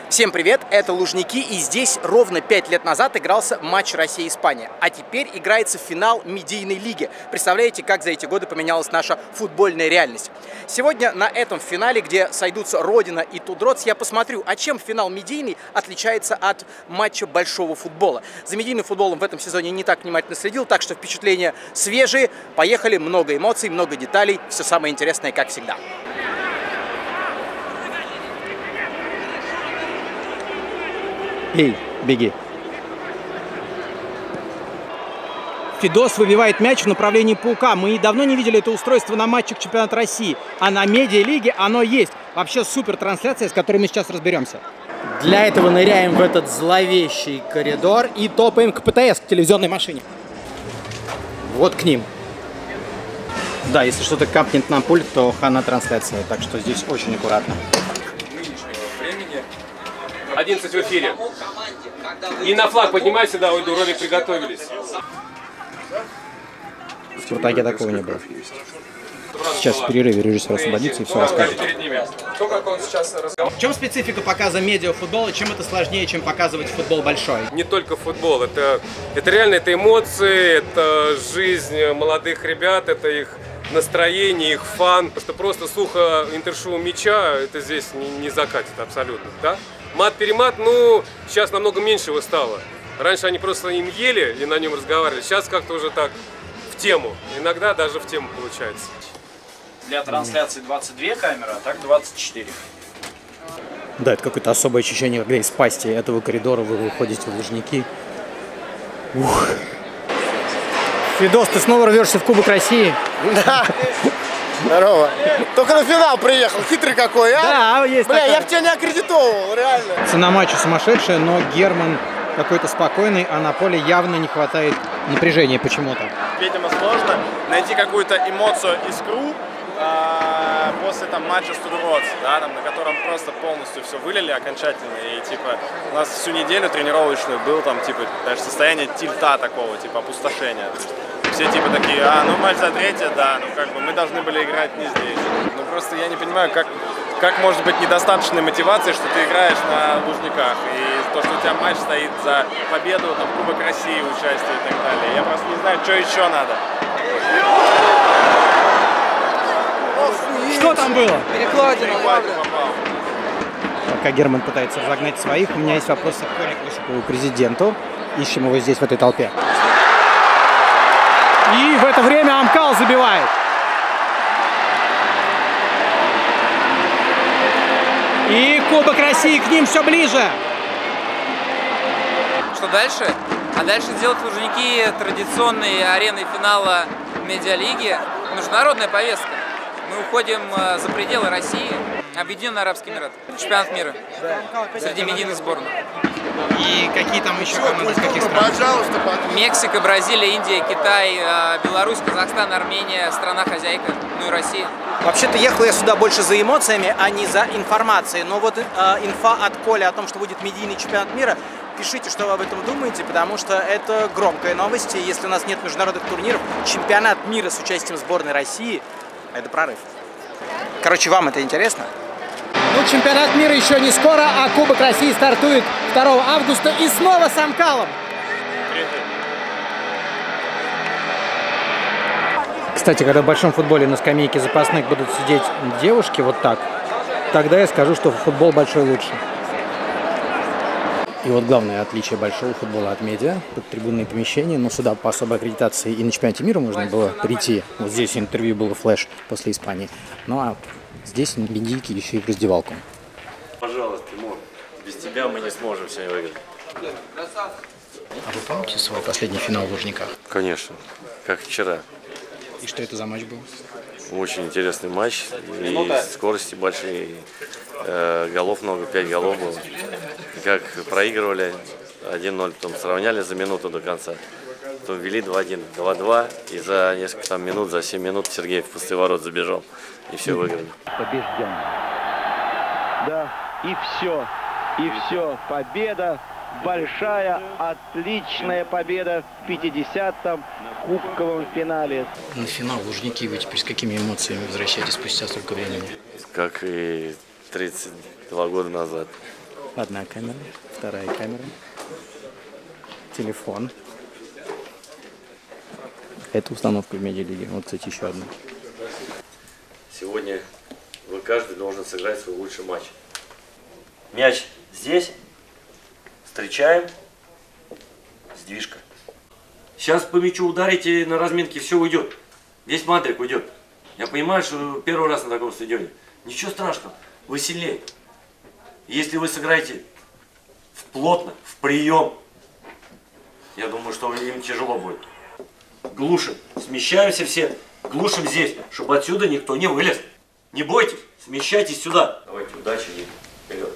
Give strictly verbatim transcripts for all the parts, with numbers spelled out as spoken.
Всем привет, это Лужники, и здесь ровно пять лет назад игрался матч Россия-Испания, а теперь играется финал медийной лиги. Представляете, как за эти годы поменялась наша футбольная реальность? Сегодня на этом финале, где сойдутся Родина и Тудроц, я посмотрю, а чем финал медийный отличается от матча большого футбола. За медийным футболом в этом сезоне не так внимательно следил, так что впечатления свежие. Поехали, много эмоций, много деталей, все самое интересное, как всегда. Эй, беги. Фидос выбивает мяч в направлении паука. Мы давно не видели это устройство на матчах чемпионата России. А на медиалиге оно есть. Вообще супер трансляция, с которой мы сейчас разберемся. Для этого ныряем в этот зловещий коридор и топаем к ПТС, к телевизионной машине. Вот к ним. Да, если что-то капнет на пульт, то хана трансляция. Так что здесь очень аккуратно. одиннадцать в эфире. И на флаг поднимайся, да, ой, Робик, приготовились. В Спартаке такого не было. Сейчас в перерыве режиссер освободится и все расскажет. В чем специфика показа медиафутбола? Чем это сложнее, чем показывать футбол большой? Не только футбол, это, это реально это эмоции, это жизнь молодых ребят, это их настроение, их фан. Потому что просто сухо интершоу мяча, это здесь не, не закатит абсолютно, да? Мат-перемат, ну, сейчас намного меньше его стало. Раньше они просто им ели и на нем разговаривали. Сейчас как-то уже так в тему. Иногда даже в тему получается. Для трансляции двадцать две камеры, а так двадцать четыре. Да, это какое-то особое ощущение, когда из пасти этого коридора вы выходите в Лужники. Ух. Фидос, ты снова рвешься в Кубок России? Да. Здорово. Только на финал приехал. Хитрый какой, а? Да, есть Бля, такая. я в тебя не аккредитовывал, реально. Цена матча сумасшедшая, но Герман какой-то спокойный, а на поле явно не хватает напряжения почему-то. Видимо, сложно найти какую-то эмоцию, искру э, после там матча с Тудроц, да, там, на котором просто полностью все вылили окончательно. И типа у нас всю неделю тренировочную был там типа даже состояние тильта такого, типа опустошения. Все типа такие, а, ну матч за третье, да, ну как бы мы должны были играть не здесь. Ну просто я не понимаю, как, как может быть недостаточной мотивации, что ты играешь на Лужниках. И то, что у тебя матч стоит за победу, там, Кубок России, участие и так далее. Я просто не знаю, что еще надо. Что там было? Перекладина попал. Пока Герман пытается разогнать своих, у меня есть вопросы к Коле Осипову, президенту. Ищем его здесь, в этой толпе. И в это время Амкал забивает. И Кубок России к ним все ближе. Что дальше? А дальше сделать Лужники традиционной ареной финала медиалиги. Международная повестка. Мы уходим за пределы России. Объединенные Арабские Эмираты. Чемпионат мира. Среди медийных сборных. И какие там еще команды, из каких стран? Пожалуйста, Мексика, Бразилия, Индия, Китай, Беларусь, Казахстан, Армения, страна-хозяйка, ну и Россия. Вообще-то ехал я сюда больше за эмоциями, а не за информацией. Но вот э, инфа от Коли о том, что будет медийный чемпионат мира, пишите, что вы об этом думаете, потому что это громкая новость. И если у нас нет международных турниров, чемпионат мира с участием сборной России – это прорыв. Короче, вам это интересно? Ну, чемпионат мира еще не скоро, а Кубок России стартует второго августа и снова с Амкалом. Кстати, когда в большом футболе на скамейке запасных будут сидеть девушки вот так, тогда я скажу, что футбол большой лучше. И вот главное отличие большого футбола от медиа – подтрибунные помещения. Но сюда по особой аккредитации и на чемпионате мира можно было прийти. Вот здесь интервью было флеш после Испании. Ну а здесь медийки еще и в раздевалку. Пожалуйста, Тимур, без тебя мы не сможем сегодня выиграть. А вы помните свой последний финал в Лужниках? Конечно, как вчера. И что это за матч был? Очень интересный матч, и скорости большие, и, э, голов много, пять голов было. И как проигрывали один ноль, потом сравняли за минуту до конца. Потом ввели два один, два-два, и за несколько там минут, за семь минут Сергей в пустые ворот забежал, и все выиграли. Побежден. Да, и все, и все, победа. Большая, отличная победа в пятидесятом кубковом финале. На финал Лужники вы теперь с какими эмоциями возвращаетесь спустя столько времени? Как и тридцать два года назад. Одна камера, вторая камера, телефон. Это установка в медиалиге. Вот, кстати, еще одна. Сегодня вы каждый должен сыграть свой лучший матч. Мяч здесь. Встречаем. Сдвижка. Сейчас по мячу ударите, на разминке все уйдет. Весь мадрик уйдет. Я понимаю, что первый раз на таком стадионе. Ничего страшного. Вы сильнее. Если вы сыграете в плотно, в прием, я думаю, что им тяжело будет. Глушим. Смещаемся все. Глушим здесь, чтобы отсюда никто не вылез. Не бойтесь. Смещайтесь сюда. Давайте, удачи и вперед.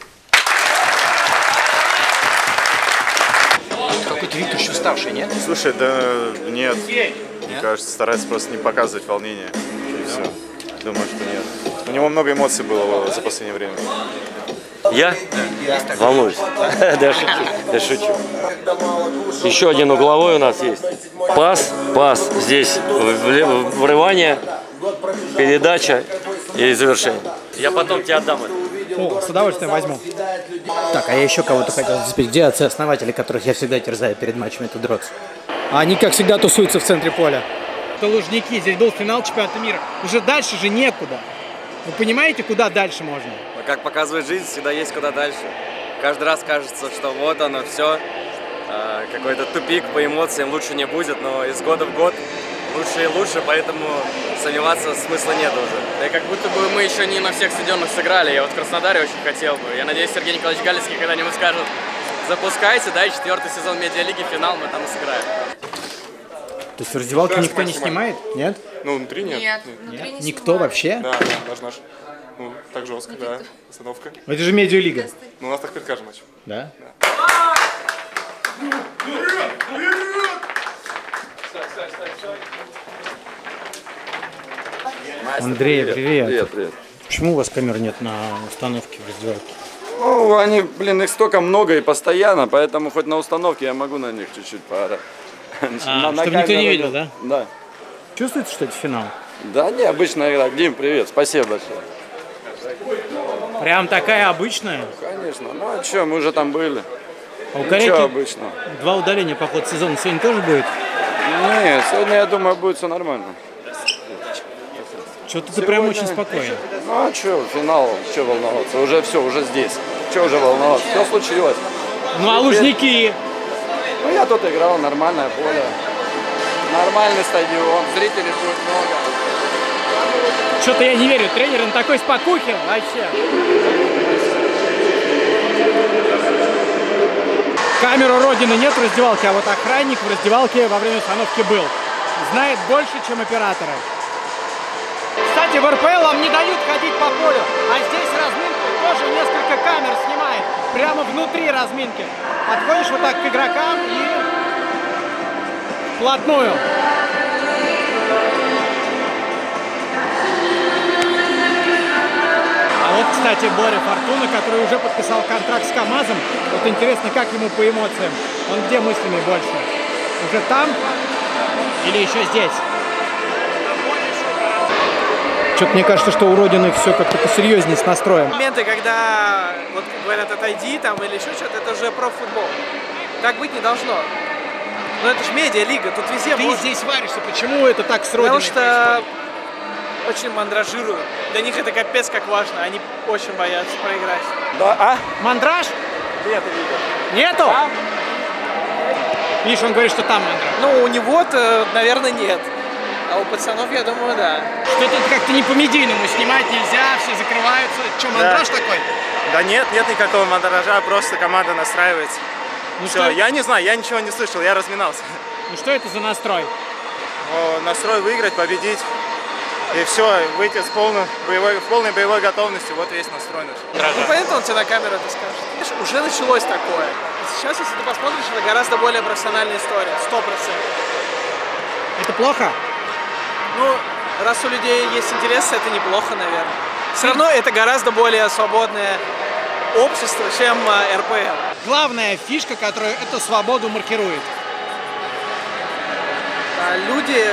Какой-то Виктор еще уставший, нет? Слушай, да нет. Мне кажется, старается просто не показывать волнение. И все. Думаю, что нет. У него много эмоций было за последнее время. Я? Волнуюсь. Да шучу. Да шучу. Еще один угловой у нас есть. Пас, пас. Здесь врывание, передача и завершение. Я потом тебе отдам это. О, с удовольствием возьму. Так, а я еще кого-то хотел зацепить. Где отцы-основатели, которых я всегда терзаю перед матчем, это Дротс? Они, как всегда, тусуются в центре поля. Это Лужники, здесь был финал чемпионата мира. Уже дальше же некуда. Вы понимаете, куда дальше можно? Но как показывает жизнь, всегда есть куда дальше. Каждый раз кажется, что вот оно, все. Какой-то тупик по эмоциям, лучше не будет, но из года в год лучше и лучше, поэтому сомневаться смысла нет уже. Да и как будто бы мы еще не на всех стадионах сыграли. Я вот в Краснодаре очень хотел бы. Я надеюсь, Сергей Николаевич Галицкий когда-нибудь скажет: запускайте, да, и четвертый сезон медиалиги, финал, мы там и сыграем. То есть в раздевалке никто не снимает? Нет? Ну, внутри нет. Нет, внутри не Никто снимают. вообще? Да, да, даже наш. Ну, так жестко, да, остановка. Это же медиалига. Ну, у нас так перед каждым матчем. Да? Андрей, привет. Привет, привет. Почему у вас камер нет на установке в раздевалке? Ну, они, блин, их столько много и постоянно, поэтому хоть на установке я могу на них чуть-чуть поорать. А, чтобы никто не видел, да? Да. Чувствуете, что это финал? Да, необычная игра. Дим, привет, спасибо большое. Прям такая обычная? Конечно, ну а что, мы уже там были. А у Корейки обычно. Два удаления по ходу сезона сегодня тоже будет? Нет, сегодня, я думаю, будет все нормально. Что-то ты прям очень спокоен. Ну а что, финал, что волноваться? Уже все, уже здесь. Что уже волноваться? Все случилось. Ну а Лужники? Ну я тут играл, нормальное поле. Nормальный стадион, зрителей будет много. Что-то я не верю, тренер на такой спокухе вообще. Камеру Родины нет в раздевалке, а вот охранник в раздевалке во время установки был. Знает больше, чем операторы. Кстати, в эр пэ эл вам не дают ходить по полю, а здесь разминку тоже несколько камер снимает. Прямо внутри разминки. Подходишь вот так к игрокам и вплотную. А вот, кстати, Боря Фортуна, который уже подписал контракт с КамАЗом. Вот интересно, как ему по эмоциям. Он где мыслями больше? Уже там или еще здесь? Что-то мне кажется, что у Родины все как-то посерьезнее с настроем. Моменты, когда вот говорят отойди там или еще что-то, это уже профутбол. Так быть не должно. Но это же медиалига, тут везде. Ты можно... здесь варишься, почему это так с Родиной Потому что очень мандражируют. Для них это капец как важно, они очень боятся проиграть. Да, а? Мандраж? Нет, Нету? А? Видишь, он говорит, что там мандраж. Ну, у него-то, наверное, нет. А у пацанов, я думаю, да. Что-то как-то не по-медийному снимать нельзя, все закрываются. Что, мандраж да. такой? Да нет, нет никакого мандража, просто команда настраивается. Ну все, что? я не знаю, я ничего не слышал, я разминался. Ну что это за настрой? О, настрой выиграть, победить. И все, выйти с полной боевой, в полной боевой готовности, вот весь настрой наш. Ну, понятно, он тебе на камеру это скажет. Видишь, уже началось такое. Сейчас, если ты посмотришь, это гораздо более профессиональная история, сто процентов. Это плохо? Ну, раз у людей есть интерес, это неплохо, наверное. Все равно это гораздо более свободное общество, чем эр пэ эл. Главная фишка, которая эту свободу маркирует. А люди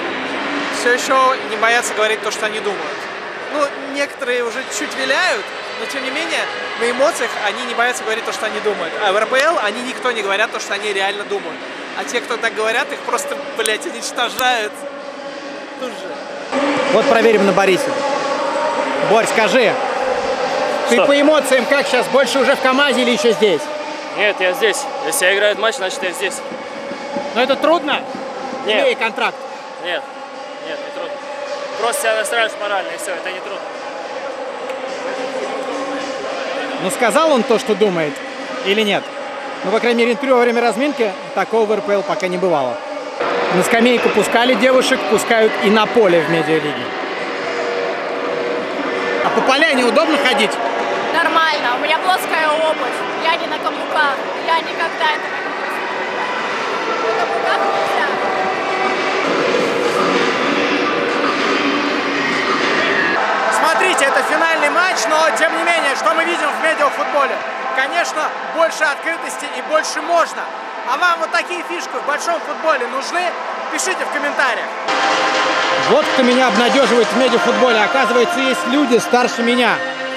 все еще не боятся говорить то, что они думают. Ну, некоторые уже чуть виляют, но тем не менее на эмоциях они не боятся говорить то, что они думают. А в эр пэ эл они никто не говорят то, что они реально думают. А те, кто так говорят, их просто, блядь, уничтожают. Тут же. Вот проверим на Борисе. Борь, скажи, ты Что? по эмоциям как сейчас? Больше уже в КамАЗе или еще здесь? Нет, я здесь. Если я играю матч, значит я здесь. Но это трудно? Нет. Имея контракт. Нет, нет, не трудно. Просто себя настраиваешь морально, и все, это не трудно. Ну сказал он то, что думает, или нет? Ну, по крайней мере, интервью во время разминки такого в эр пэ эл пока не бывало. На скамейку пускали девушек, пускают и на поле в медиалиге. А по поляне удобно ходить? Нормально, у меня плоская обувь, я не на каблуках, я никогда этого не делаю. На каблуках нельзя. Смотрите, это финальный матч, но тем не менее, что мы видим в медиафутболе? Конечно, больше открытости и больше можно. А вам вот такие фишки в большом футболе нужны? Пишите в комментариях. Вот кто меня обнадеживает в медиафутболе. Оказывается, есть люди старше меня.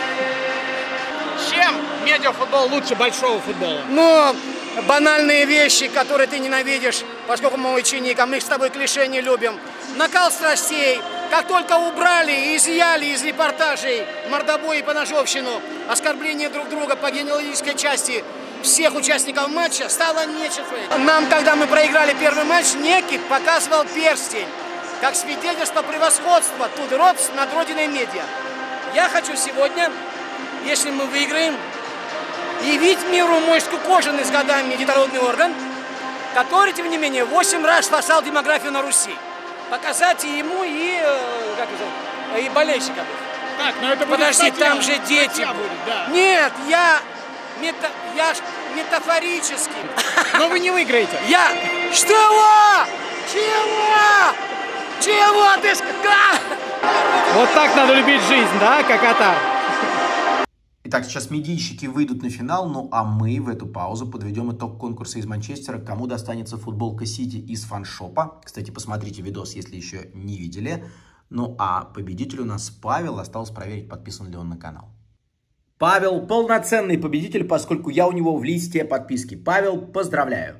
Чем медиафутбол лучше большого футбола? Ну, банальные вещи, которые ты ненавидишь, поскольку мы ученики, а мы с тобой клише не любим. Накал страстей. Как только убрали и изъяли из репортажей мордобой и поножовщину, оскорбление друг друга по генеалогической части всех участников матча, стало нечего. Нам, когда мы проиграли первый матч, Некит показывал перстень, как свидетельство превосходства Тудородс над родиной медиа. Я хочу сегодня, если мы выиграем, явить миру мой скукоженный с годами детородный орган, который, тем не менее, восемь раз спасал демографию на Руси. Показать и ему, и, как это, и болельщикам. Так, но это будет Подожди, статья, там же дети. будет, да. Нет, я, мета, я ж метафорически. Но вы не выиграете. Я... Что? Чего? Чего ты сказал? Вот так надо любить жизнь, да, как Катар? Итак, сейчас медийщики выйдут на финал, ну а мы в эту паузу подведем итог конкурса из Манчестера, кому достанется футболка Сити из фаншопа. Кстати, посмотрите видос, если еще не видели. Ну а победитель у нас Павел, осталось проверить, подписан ли он на канал. Павел полноценный победитель, поскольку я у него в листе подписки. Павел, поздравляю.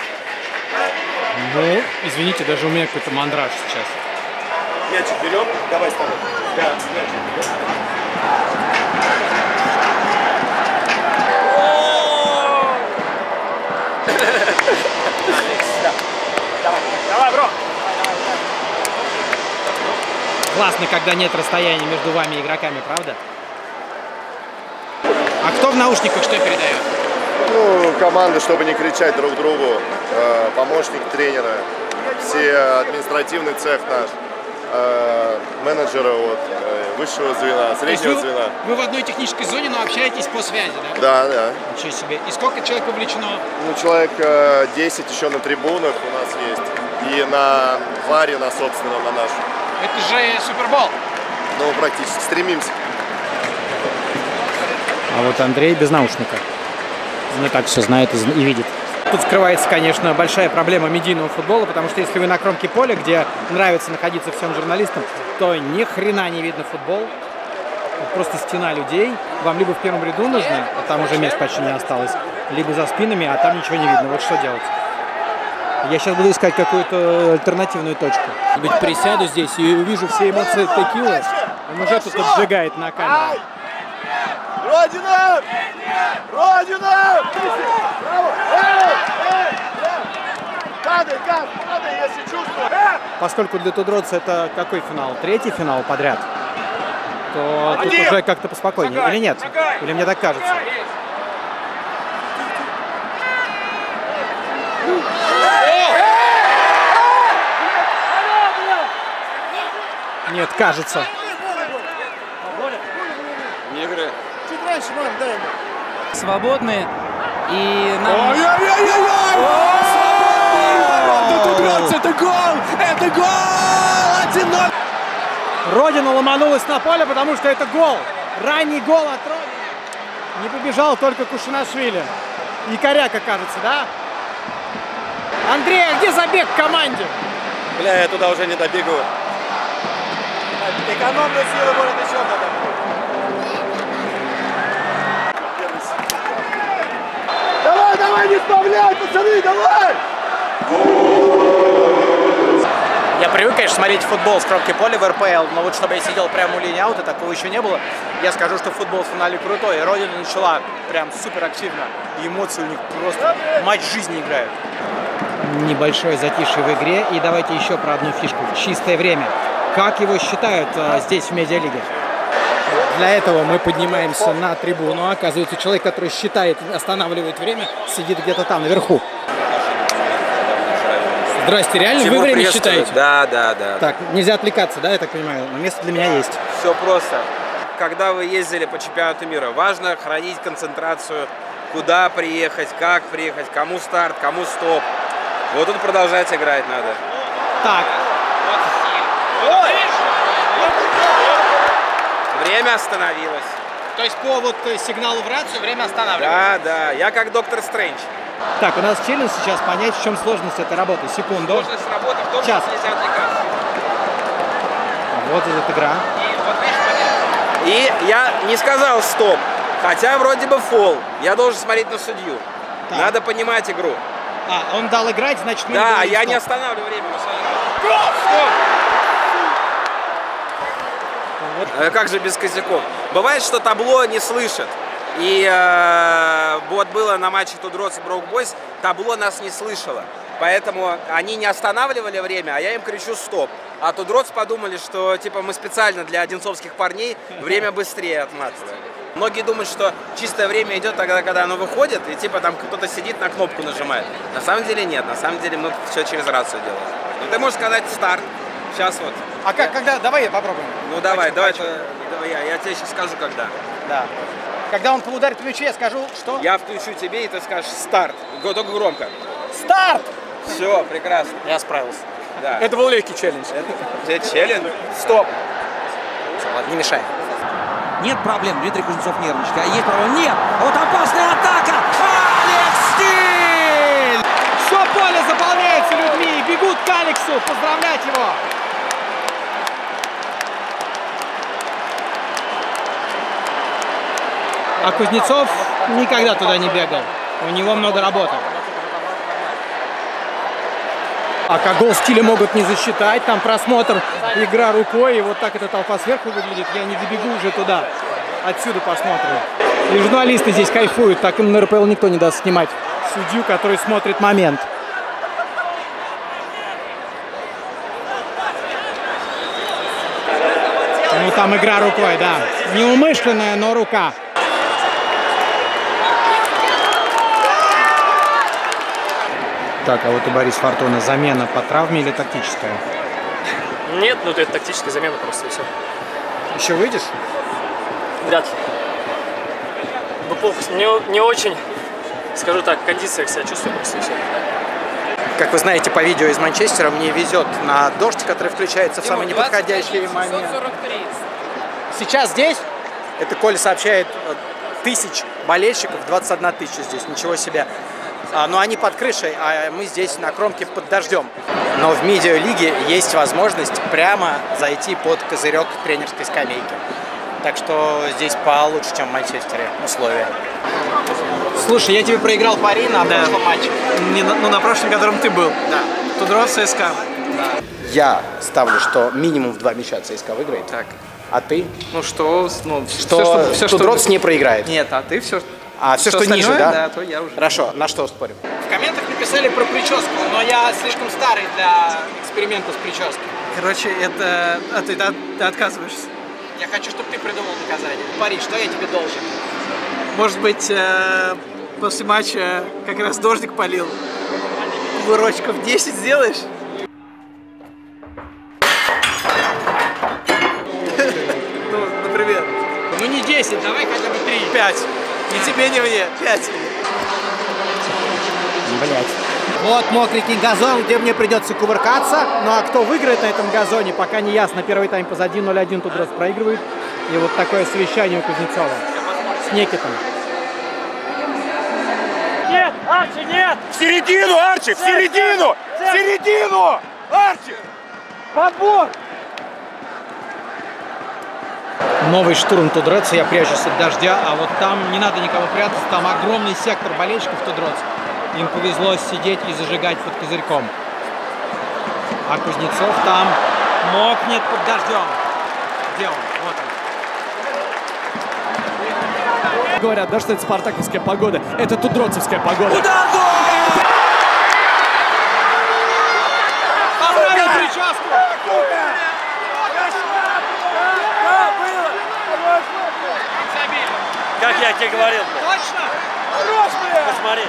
Ну, извините, даже у меня какой-то мандраж сейчас. Мячик берем, давай с тобой. Да, мячик берем. Давай, бро! Классно, когда нет расстояния между вами и игроками, правда? А кто в наушниках что передает? Ну, команда, чтобы не кричать друг другу, э, помощник тренера, все административный цех наш, э, менеджеры вот, э, высшего звена, среднего вы, звена. Вы в одной технической зоне, но общаетесь по связи, да? Да, да. Ничего себе. И сколько человек вовлечено? Ну, человек э, десять еще на трибунах у нас есть. И на варе, на собственном, на нашем. Это же Супербол. Ну, практически. Стремимся. А вот Андрей без наушника. Не так все знает и видит. Тут скрывается, конечно, большая проблема медийного футбола, потому что если вы на кромке поля, где нравится находиться всем журналистам, то ни хрена не видно футбол. Просто стена людей. Вам либо в первом ряду нужно, а там уже мест почти не осталось, либо за спинами, а там ничего не видно. Вот что делать? Я сейчас буду искать какую-то альтернативную точку. Быть, присяду здесь и увижу все эмоции текилы. Он уже тут отжигает на камеру. Родина! Родина! Браво! Падай, кап, падай, если чувствуешь. Поскольку для Тудородс это какой финал? Третий финал подряд? То тут уже как-то поспокойнее. Или нет? Или мне так кажется? Нет, кажется. Игры. Чуть раньше, мам, дай ему. Свободные. И нам... Это гол! Это гол! один ноль! Родина ломанулась на поле, потому что это гол. Ранний гол от Родины. Не побежал только Кушанашвили. И Коряка, кажется, да? Андрей, а где забег к команде? Бля, я туда уже не добегу. Экономные силы, может, еще надо. давай не вставляй, пацаны, давай! Я привык, конечно, смотреть футбол с кромки поля в эр пэ эл, но вот чтобы я сидел прямо у линии аута, такого еще не было. Я скажу, что футбол в финале крутой. Родина начала прям супер активно. И эмоции у них просто матч жизни играют. Небольшое затишье в игре. И давайте еще про одну фишку. Чистое время. Как его считают а, здесь, в медиалиге? Для этого мы поднимаемся на трибуну. Оказывается, человек, который считает, останавливает время, сидит где-то там, наверху. Здрасте, реально Тимур, вы время приветствую. считаете? Да, да, да. Так, нельзя отвлекаться, да, я так понимаю? Но место для меня есть. Все просто. Когда вы ездили по чемпионату мира, важно хранить концентрацию, куда приехать, как приехать, кому старт, кому стоп. Вот тут продолжать играть надо. Так. Время остановилось. То есть по вот сигналу в рацию время останавливается? Да, да. Я как доктор Стрэндж. Так, у нас челлендж сейчас понять, в чем сложность этой работы. Секунду. Сложность работы в том, Сейчас. что нельзя отвлекаться. Вот эта игра. И я не сказал стоп, хотя вроде бы фол. Я должен смотреть на судью. Так. Надо понимать игру. А, он дал играть, значит мы Да, не говорим я стоп. не останавливаю время. Стоп! Вот. Как же без косяков? Бывает, что табло не слышит. И э, вот было на матче Тудроц и Броук Бойс, табло нас не слышало. Поэтому они не останавливали время, а я им кричу стоп. А Тудроц подумали, что типа мы специально для одинцовских парней время быстрее отматываем. Многие думают, что чистое время идет тогда, когда оно выходит, и типа там кто-то сидит, на кнопку нажимает. На самом деле нет, на самом деле мы все через рацию делаем. Ну ты можешь сказать старт. Сейчас вот. А как, когда? Давай я попробуем. Ну давай, Хочу, давай, хочу. давай я, я тебе сейчас скажу, когда. Да. Когда он ударит по мячу, я скажу, что? Я включу тебе, и ты скажешь старт. Только громко. Старт! Все, прекрасно. Я справился. Да. Это был легкий челлендж. Это челлендж? Стоп. Все, ладно, не мешай. Нет проблем, Дмитрий Кузнецов нервничает. А есть проблема? Нет! Вот опасная атака! Алекс Стиль! Все поле заполняется людьми, бегут к Алексу поздравлять его. А Кузнецов никогда туда не бегал. У него много работы. А как гол Стиля могут не засчитать, там просмотр, игра рукой, и вот так эта толпа сверху выглядит. Я не добегу уже туда. Отсюда посмотрим. И журналисты здесь кайфуют, так им на эр пэ эл никто не даст снимать судью, который смотрит момент. Ну там игра рукой, да. Неумышленная, но рука. Так, а вот у Бориса Фортуна замена по травме или тактическая? Нет, ну это тактическая замена просто и все. Еще выйдешь? Вряд ли. Ну, плохо, не, не очень, скажу так, кондиция себя чувствую просто и все. Как вы знаете по видео из Манчестера, мне везет на дождь, который включается в самый неподходящий момент. Сейчас здесь, это Коля сообщает, тысяч болельщиков, двадцать одна тысяча здесь, ничего себе. Но они под крышей, а мы здесь на кромке под дождем. Но в медиалиге есть возможность прямо зайти под козырек тренерской скамейки. Так что здесь получше, чем в Манчестере условия. Слушай, я тебе проиграл пари на Да. прошлом матче. Не на- ну, на прошлом, котором ты был. Да. Тудроц ЦСКА. Я ставлю, что минимум в два мяча ЦСКА выиграет. Так. А ты? Ну что, ну, Что Тудроц не проиграет. Нет, а ты все, А все, что ниже, остальное, да? да, то я уже. Хорошо, на что спорим? В комментах написали про прическу, но я слишком старый для эксперимента с прической. Короче, это... А ты, да, ты отказываешься? Я хочу, чтобы ты придумал наказание. Пари, что я тебе должен? Может быть, э, после матча как раз дождик полил. Кувырочков десять сделаешь? Ну, например. Ну не десять, давай хотя бы три. пять. Ни тебе, ни мне. пять. Блять. Вот мокренький газон, где мне придется кувыркаться. Ну а кто выиграет на этом газоне, пока не ясно. Первый тайм позади, ноль один Тудроц проигрывает. И вот такое совещание у Кузнецова с Некитом. Нет, Арчи, нет! В середину, Арчи, в середину! В середину! Арчи! Подбор! Новый штурм Тудроца, я прячусь от дождя, а вот там не надо никого прятаться, там огромный сектор болельщиков Тудроца. Им повезло сидеть и зажигать под козырьком. А Кузнецов там мокнет под дождем. Где он? Вот он. Говорят, да, что это спартаковская погода. Это тудроцевская погода. Удар! Поправил прическу! Как я тебе говорил? Точно? Хорош, бля! Посмотри.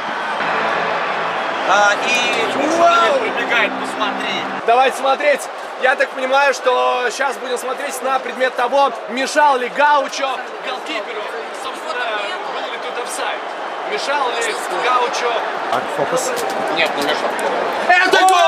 А, и Чувашев пробегает, посмотри. Давайте смотреть. Я так понимаю, что сейчас будем смотреть на предмет того, мешал ли Гаучо голкиперу. Собственно, был ли тут офсайд. Мешал ли Гаучо... Так, фокус. Нет, не мешал. Это гол!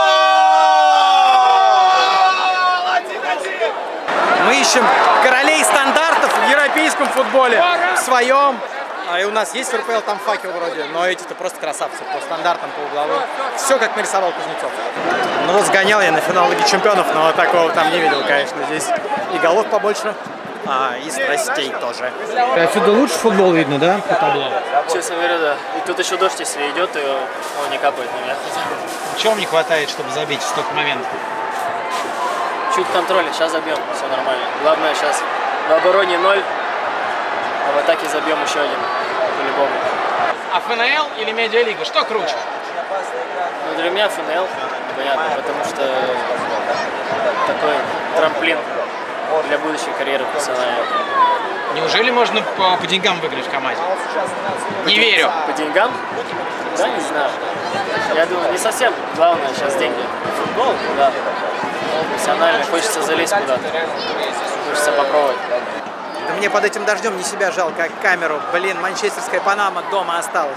один-один! Мы ищем королей стандартов в европейском футболе. В своем. А и у нас есть в эр пэ эл там факел вроде, но эти-то просто красавцы по стандартам, по угловым. Все как нарисовал Кузнецов. Ну вот сгонял я на финал Лиги Чемпионов, но такого там не видел, конечно. Здесь и голов побольше, а и страстей тоже. Отсюда лучше футбол видно, да, по табло? Честно говоря, да. И тут еще дождь, если идет, и он не капает на меня. Чего не хватает, чтобы забить в столько моментов? Чуть контроля, сейчас забьем, все нормально. Главное сейчас в обороне ноль, а в атаке забьем еще один, по-любому. А эф эн эл или Медиалига, что круче? Ну, для меня эф эн эл, понятно, потому что такой трамплин для будущей карьеры профессиональной. Неужели можно по, по деньгам выиграть в команде? Не верю. По деньгам? Да, не знаю. Я думаю, не совсем главное сейчас деньги. Футбол, да. Профессионально, хочется залезть куда-то. Хочется попробовать. Да мне под этим дождем не себя жалко, а камеру. Блин, манчестерская Панама дома осталась.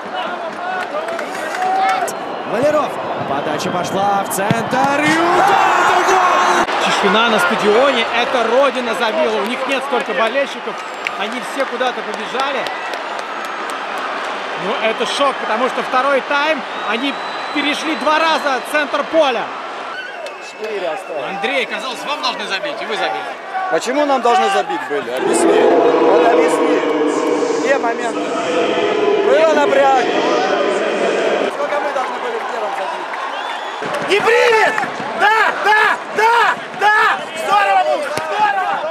Маляров. Подача пошла в центр. И удар! Гол! Тишина на стадионе. Это Родина забила. У них нет столько болельщиков. Они все куда-то побежали. Ну, это шок, потому что второй тайм они перешли два раза центр поля. Андрей, казалось, вам должны забить, и вы забили. Почему нам должны забить были? Объясни. Вот объясни. Где моменты? Было напряг. Сколько мы должны были в первом забить? Не примет! Да, да, да, да! Здорово, Муж! Здорово!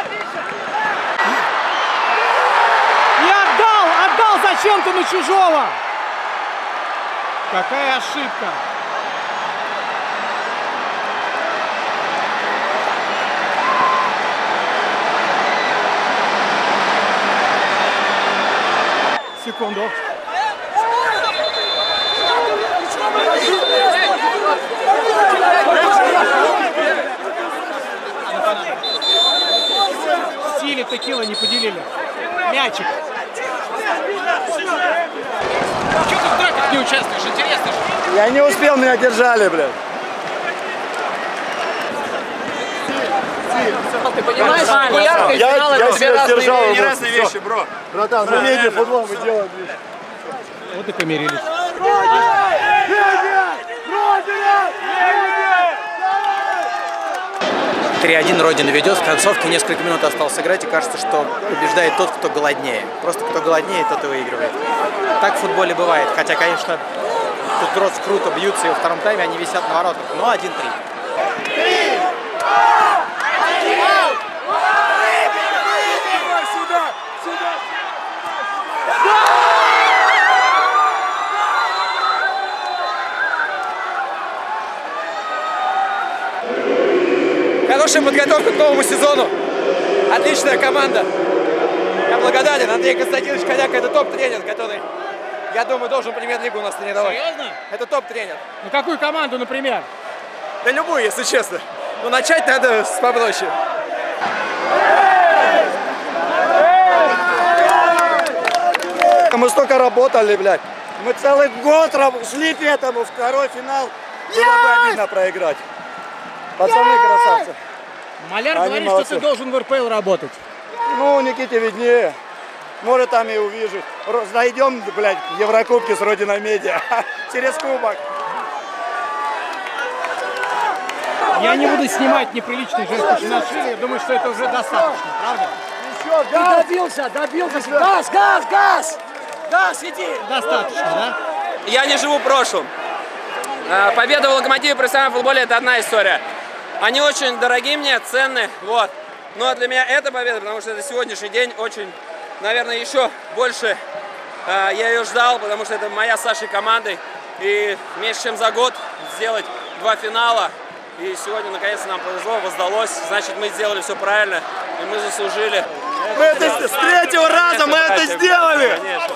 И отдал, отдал зачем-то на чужого. Какая ошибка. Секунду. Сили текила не поделили. Мячик. Чего ты в драках не участвуешь? Интересно же. Я не успел, меня держали, блядь. Ты понимаешь, популярный я, финал, я это две разные, держал, не вот, разные все. вещи, бро. Братан, мы медиа футбол мы делаем. Вот и помирились. три один Родина ведет, в концовке несколько минут осталось играть, и кажется, что побеждает тот, кто голоднее. Просто кто голоднее, тот и выигрывает. Так в футболе бывает, хотя, конечно, тут Дротс круто бьются, и во втором тайме они висят на воротах, но один-три. Хорошая подготовка к новому сезону. Отличная команда. Я благодарен. Андрей Константинович Коняк — это топ-тренер, который, я думаю, должен премьер-лигу у нас тренировать. Серьезно? Это топ-тренер. Ну какую команду, например? Да любую, если честно. Но начать надо с попроще. Мы столько работали, блядь. Мы целый год шли к этому, второй финал. Было бы обидно проиграть. Пацаны красавцы. Маляр Они говорит, молодцы. что ты должен в эр пэ эл работать. Ну, Никите виднее. Может, там и увижу. Найдем, блядь, в Еврокубке с Родиной Медиа. Через кубок. Я не буду снимать неприличный жест Кушанашвили. Я думаю, что это уже достаточно, правда? Ты добился, добился. Газ, газ, газ! Газ, иди! Достаточно, да? я не живу прошлым. Победа в Локомотиве в профессиональном футболе – это одна история. Они очень дороги мне, ценны, вот. Но для меня это победа, потому что это сегодняшний день очень, наверное, еще больше я ее ждал, потому что это моя с Сашей командой. И меньше чем за год сделать два финала. И сегодня, наконец, нам повезло, воздалось. Значит, мы сделали все правильно, и мы заслужили. Мы это, с третьего раза мы это сделали! Конечно.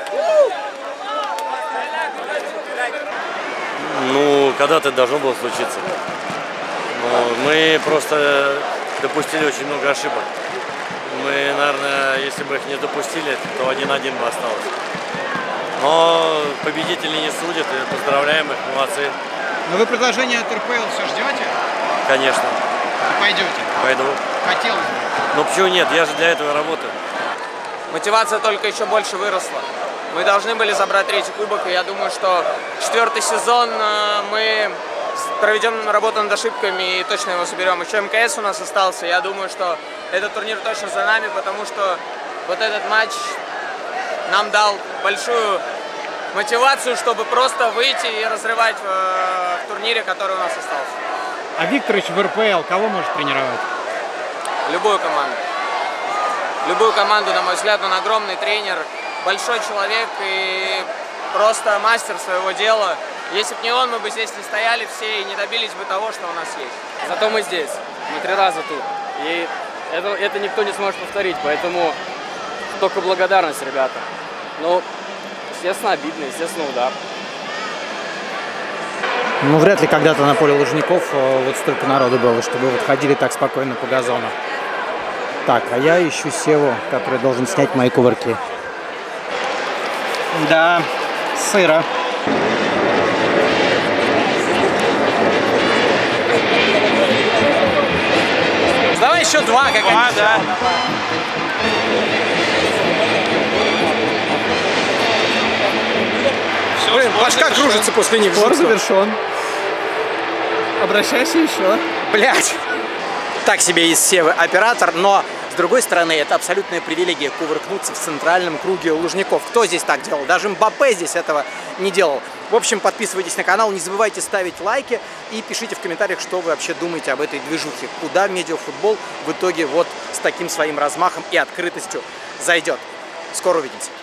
Ну, когда-то должно было случиться. Но мы просто допустили очень много ошибок. Мы, наверное, если бы их не допустили, то один-один бы осталось. Но победители не судят, и поздравляем их, молодцы. Но вы предложение от эр пэ эл все ждете? Конечно. И пойдете? Пойду. Хотелось бы. Ну почему нет? Я же для этого работаю. Мотивация только еще больше выросла. Мы должны были забрать третий кубок, и я думаю, что четвертый сезон мы проведем работу над ошибками и точно его соберем. Еще эм ка эс у нас остался. Я думаю, что этот турнир точно за нами, потому что вот этот матч нам дал большую мотивацию, чтобы просто выйти и разрывать в, в турнире, который у нас остался. А Викторович в эр пэ эл кого может тренировать? Любую команду. Любую команду, на мой взгляд, он огромный тренер, большой человек и просто мастер своего дела. Если бы не он, мы бы здесь не стояли все и не добились бы того, что у нас есть. Зато мы здесь. Мы три раза тут. И это, это никто не сможет повторить, поэтому только благодарность, ребята. Ну, естественно, обидно, естественно, удар. Ну, вряд ли когда-то на поле Лужников вот столько народу было, чтобы вот ходили так спокойно по газону. Так, а я ищу Севу, который должен снять мои кувырки. Да, сыро. Давай еще два, как два, они. Да. Блин, башка кружится после них. Спор завершен. Обращайся еще. Блять. Так себе из Севы оператор, но с другой стороны, это абсолютная привилегия кувыркнуться в центральном круге Лужников. Кто здесь так делал? Даже Мбаппе здесь этого не делал. В общем, подписывайтесь на канал, не забывайте ставить лайки и пишите в комментариях, что вы вообще думаете об этой движухе. Куда медиафутбол в итоге вот с таким своим размахом и открытостью зайдет. Скоро увидимся.